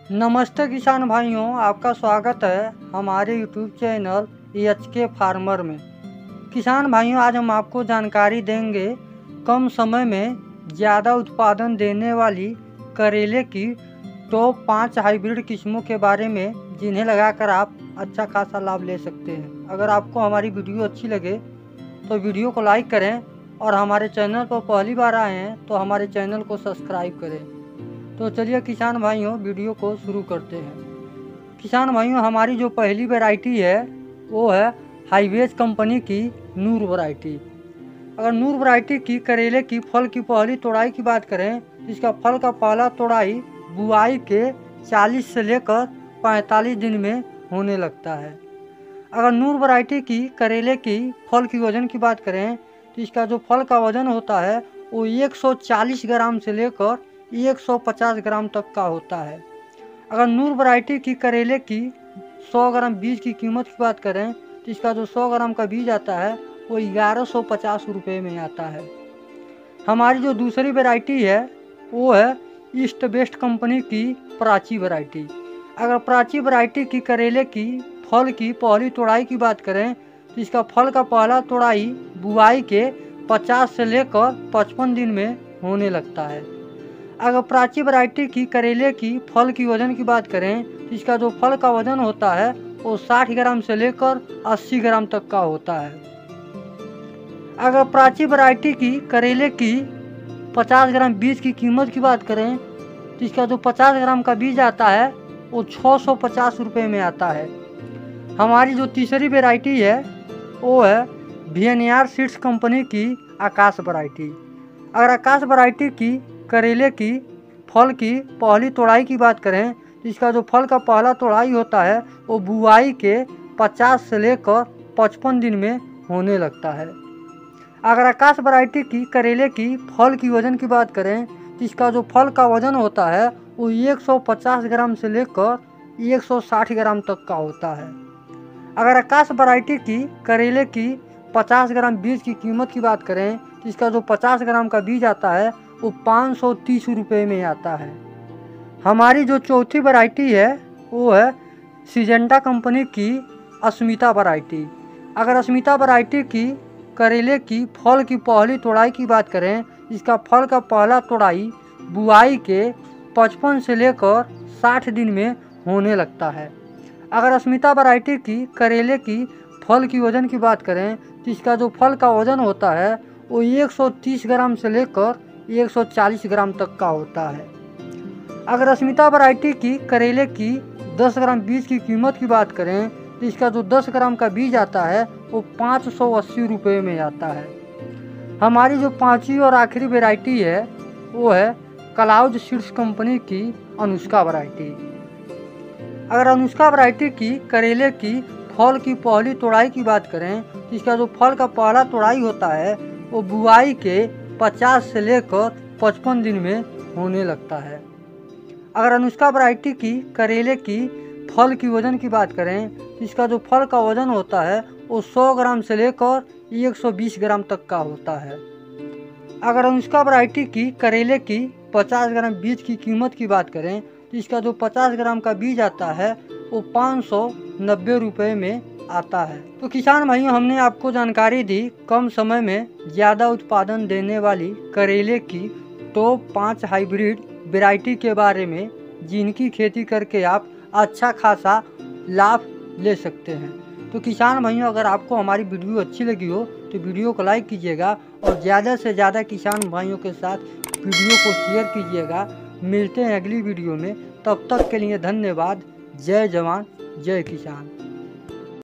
नमस्ते किसान भाइयों, आपका स्वागत है हमारे यूट्यूब चैनल एचके फार्मर में। किसान भाइयों, आज हम आपको जानकारी देंगे कम समय में ज़्यादा उत्पादन देने वाली करेले की टॉप 5 हाइब्रिड किस्मों के बारे में, जिन्हें लगाकर आप अच्छा खासा लाभ ले सकते हैं। अगर आपको हमारी वीडियो अच्छी लगे तो वीडियो को लाइक करें और हमारे चैनल पर पहली बार आए हैं तो हमारे चैनल को सब्सक्राइब करें। तो चलिए किसान भाइयों, वीडियो को शुरू करते हैं। किसान भाइयों, हमारी जो पहली वैरायटी है वो है हाईवेज कंपनी की नूर वैरायटी। अगर नूर वैरायटी की करेले की फल की पहली तोड़ाई की बात करें तो इसका फल का पहला तोड़ाई बुआई के 40 से लेकर 45 दिन में होने लगता है। अगर नूर वैरायटी की करेले की फल की वजन की बात करें तो इसका जो फल का वजन होता है वो 140 ग्राम से लेकर 150 ग्राम तक का होता है। अगर नूर वैरायटी की करेले की 100 ग्राम बीज की कीमत की बात करें तो इसका जो 100 ग्राम का बीज आता है वो 1150 रुपये में आता है। हमारी जो दूसरी वैरायटी है वो है ईस्ट वेस्ट कंपनी की प्राची वैरायटी। अगर प्राची वैरायटी की करेले की फल की पहली तोड़ाई की बात करें तो इसका फल का पहला तोड़ाई बुआई के 50 से लेकर 55 दिन में होने लगता है। अगर प्राची वैरायटी की करेले की फल की वजन की बात करें तो इसका जो फल का वजन होता है वो 60 ग्राम से लेकर 80 ग्राम तक का होता है। अगर प्राची वैरायटी की करेले की 50 ग्राम बीज की कीमत की बात करें तो इसका जो 50 ग्राम का बीज आता है वो 650 रुपये में आता है। हमारी जो तीसरी वैरायटी है वो है वीएनआर सीड्स कंपनी की आकाश वैरायटी। अगर आकाश वैरायटी की करेले की फल की पहली तोड़ाई की बात करें तो इसका जो फल का पहला तोड़ाई होता है वो बुआई के 50 से लेकर 55 दिन में होने लगता है। अगर आकाश वैरायटी की करेले की फल की वजन की बात करें तो इसका जो फल का वजन होता है वो 150 ग्राम से लेकर 160 ग्राम तक का होता है। अगर आकाश वैरायटी की करेले की 50 ग्राम बीज की कीमत की बात करें तो इसका जो 50 ग्राम का बीज आता है वो 530 रुपये में आता है। हमारी जो चौथी वैरायटी है वो है सिजेंटा कंपनी की अस्मिता वैरायटी। अगर अस्मिता वैरायटी की करेले की फल की पहली तोड़ाई की बात करें इसका फल का पहला तोड़ाई बुआई के 55 से लेकर 60 दिन में होने लगता है। अगर अस्मिता वैरायटी की करेले की फल की वजन की बात करें तो इसका जो फल का वजन होता है वो 130 ग्राम से लेकर 140 ग्राम तक का होता है। अगर अस्मिता वैरायटी की करेले की 10 ग्राम बीज की कीमत की बात करें तो इसका जो 10 ग्राम का बीज आता है वो 580 रुपये में आता है। हमारी जो पांचवी और आखिरी वैरायटी है वो है क्लाउड सीड्स कंपनी की अनुष्का वैरायटी। अगर अनुष्का वैरायटी की करेले की फल की पहली तोड़ाई की बात करें तो इसका जो फल का पहला तोड़ाई होता है वो बुआई के 50 से लेकर 55 दिन में होने लगता है। अगर अनुष्का वैरायटी की करेले की फल की वजन की बात करें तो इसका जो फल का वजन होता है वो 100 ग्राम से लेकर 120 ग्राम तक का होता है। अगर अनुष्का वैरायटी की करेले की 50 ग्राम बीज की कीमत की बात करें तो इसका जो 50 ग्राम का बीज आता है वो 590 रुपये में आता है। तो किसान भाइयों, हमने आपको जानकारी दी कम समय में ज़्यादा उत्पादन देने वाली करेले की टॉप 5 हाइब्रिड वैरायटी के बारे में, जिनकी खेती करके आप अच्छा खासा लाभ ले सकते हैं। तो किसान भाइयों, अगर आपको हमारी वीडियो अच्छी लगी हो तो वीडियो को लाइक कीजिएगा और ज़्यादा से ज़्यादा किसान भाइयों के साथ वीडियो को शेयर कीजिएगा। मिलते हैं अगली वीडियो में, तब तक के लिए धन्यवाद। जय जवान जय किसान।